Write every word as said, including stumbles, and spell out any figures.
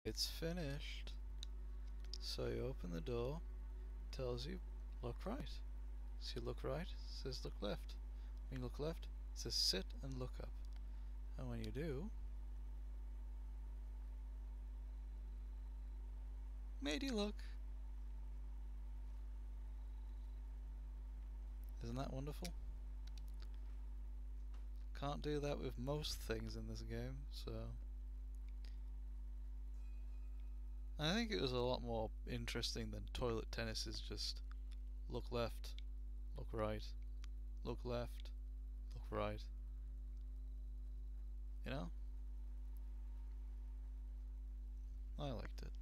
It's finished. So you open the door, tells you look right. So you look right, it says look left. When you look left, it says sit and look up. And when you do, made you look. Isn't that wonderful? Can't do that with most things in this game, so I think it was a lot more interesting than toilet tennis is just look left, look right, look left, look right. You know? I liked it.